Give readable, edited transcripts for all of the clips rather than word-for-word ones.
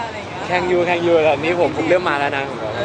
อะไรอย่างเงี้ยแข่งยูตอนนี้ผมเริ่มมาแล้วนะ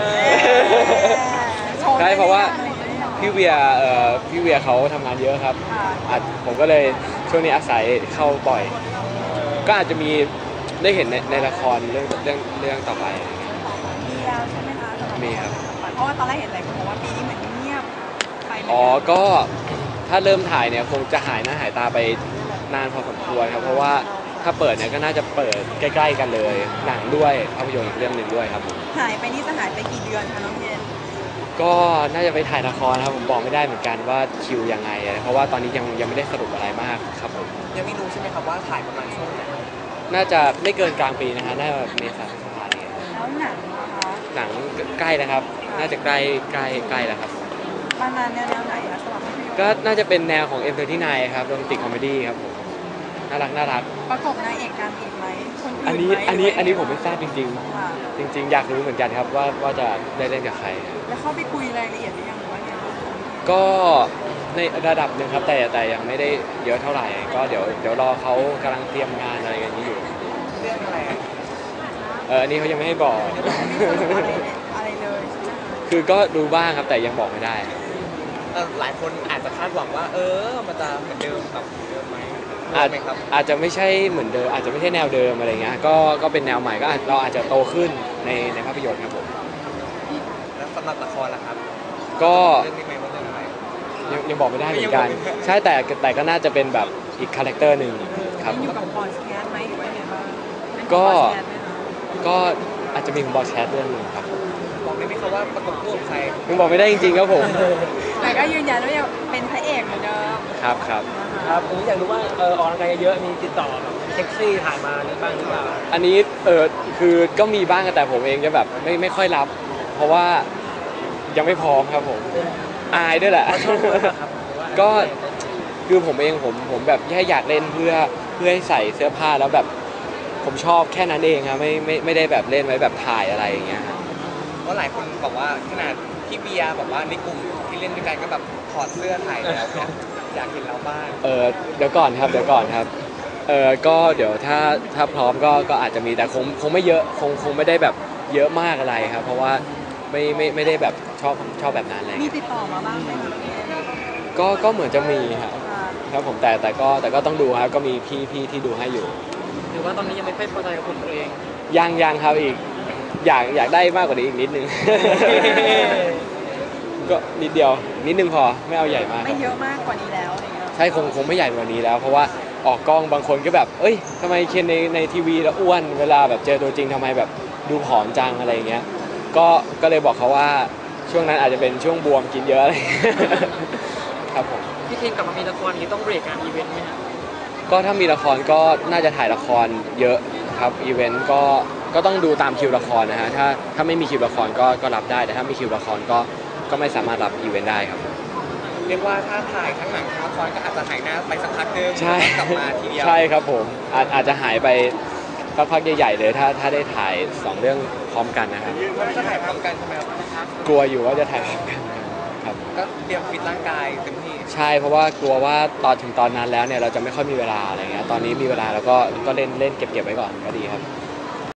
ใช่เพราะว่าพี่เวียเขาทำงานเยอะครับผมก็เลยช่วงนี้อาศัยเข้าบ่อยก็อาจจะมีได้เห็นในละครเรื่องต่อไปมีแล้วใช่ไหมคะมีครับเพราะว่าตอนแรกเห็นหลายคนบอกว่าปีนี้เหมือนเงียบไปก็ถ้าเริ่มถ่ายเนี่ยคงจะหายหน้าหายตาไปนานพอสมควรครับเพราะว่าถ้าเปิดเนี่ยก็น่าจะเปิดใกล้ๆกันเลยหนังด้วยภาพยนตร์อีกเรื่องหนึ่งด้วยครับหายไปนี่จะหายไปกี่เดือนคะน้องเย็นก็น่าจะไปถ่ายละครครับผมบอกไม่ได้เหมือนกันว่าคิวยังไงเพราะว่าตอนนี้ยังไม่ได้สรุปอะไรมากครับผมยังไม่รู้ใช่ไหมครับว่าถ่ายประมาณช่วงไหนน่าจะไม่เกินกลางปีนะฮะน่าจะเมษาพฤษภาคมแล้วหนังนะคะหนังใกล้แล้วครับน่าจะใกล้แล้วครับประมาณแนวไหนคะสำหรับภาพยนตร์ก็น่าจะเป็นแนวของM39ครับโรแมนติกคอมเมดี้ครับผมน่ารักประกบนางเอกนางเอกไหมคนอื่นไหมอันนี้ผมไม่ทราบจริงอยากรู้เหมือนกันครับว่าจะได้เล่นกับใครแล้วเข้าไปคุยรายละเอียดหรือยังหรือว่าไงก็ในระดับหนึ่งครับแต่ยังไม่ได้เยอะเท่าไหร่ก็เดี๋ยวรอเขากำลังเตรียมงานอะไรกันนี้อยู่เรื่องอะไรอันนี้เขายังไม่ให้บอกอะไรเลยคือก็ดูบ้างครับแต่ยังบอกไม่ได้หลายคนอาจจะคาดหวังว่ามันจะเหมือนเดิมแบบเดิมไหมอาจจะไม่ใช่เหมือนเดิมอาจจะไม่ใช่แนวเดิมอะไรเงี้ยก็เป็นแนวใหม่ก็เราอาจจะโตขึ้นในภาพยนตร์ครับผมแล้วสำหรับละครล่ะครับก็เรื่องนี้ไหมว่าเรื่องอะไรยังบอกไม่ได้เหมือนกันใช่แต่ก็น่าจะเป็นแบบอีกคาแรคเตอร์หนึ่งครับอยู่กับบอสแคสไหมหรือว่าไงบ้างก็อาจจะมีของบอสแคสเรื่องหนึ่งครับบอกได้ไหมครับว่าประกบคู่กับใครยังบอกไม่ได้จริงๆครับผมแต่ก็ยืนยันว่ายังเป็นพระเอกเหมือนเดิมครับผมอยากรู้ว่าออกกำลังกายเยอะมีติดต่อเซ็กซี่ถ่ายมาหรือบ้างหรือเปล่าอันนี้คือก็มีบ้างแต่ผมเองจะแบบไม่ค่อยรับเพราะว่ายังไม่พร้อมครับผมอายด้วยแหละก็คือผมเองผมแบบแค่อยากเล่นเพื่อให้ใส่เสื้อผ้าแล้วแบบผมชอบแค่นั้นเองครับไม่ได้แบบเล่นไว้แบบถ่ายอะไรอย่างเงี้ยครับเพราะหลายคนบอกว่าขนาดพี่เบียร์บอกว่าในกลุ่มที่เล่นด้วยกันก็แบบถอดเสื้อถ่ายแล้วเนาะอยากเห็นเราบ้างเดี๋ยวก่อนครับก็เดี๋ยวถ้าพร้อมก็อาจจะมีแต่คงไม่เยอะคงไม่ได้แบบเยอะมากอะไรครับเพราะว่าไม่ได้แบบชอบแบบนั้นเลยมีติดต่อมาบ้างไหมก็เหมือนจะมีครับผมแต่ก็ต้องดูครับก็มีพี่ที่ดูให้อยู่หรือว่าตอนนี้ยังไม่ค่อยพอใจกับผมตัวเองยังครับอีกอยากได้มากกว่านี้อีกนิดนึงก็นิดเดียวนิดนึงพอไม่เอาใหญ่มากไม่เยอะมากกว่านี้แล้วใช่คงไม่ใหญ่กว่านี้แล้วเพราะว่าออกกล้องบางคนก็แบบเอ้ยทำไมเคนในทีวีแล้วอ้วนเวลาแบบเจอตัวจริงทำไมแบบดูผอมจังอะไรเงี้ยก็เลยบอกเขาว่าช่วงนั้นอาจจะเป็นช่วงบวมกินเยอะอะไรครับผมพี่ทีมกลับมามีละครนี้ต้องเบรกงานอีเวนต์ไหมครับก็ถ้ามีละครก็น่าจะถ่ายละครเยอะครับอีเวนต์ก็ต้องดูตามคิวละครนะฮะถ้าไม่มีคิวละครก็รับได้แต่ถ้ามีคิวละครก็ไม่สามารถรับอีเวนต์ได้ครับเรียกว่าถ้าถ่ายทั้งหนังทั้งละครก็อาจจะหายหน้าไปสักพักนึงกลับมาทีเดียวใช่ครับผมอาจจะหายไปสักพักใหญ่ๆเลยถ้าได้ถ่าย2เรื่องพร้อมกันนะครับจะถ่ายพร้อมกันใช่ไหมครับกลัวอยู่ว่าจะถ่ายพร้อมกันครับก็เตรียมฟิตร่างกายเต็มที่ใช่เพราะว่ากลัวว่าตอนนั้นแล้วเนี่ยเราจะไม่ค่อยมีเวลาอะไรเงี้ยตอนนี้มีเวลาแล้วก็เล่นเก็บไว้ก่อนก็ดีครับ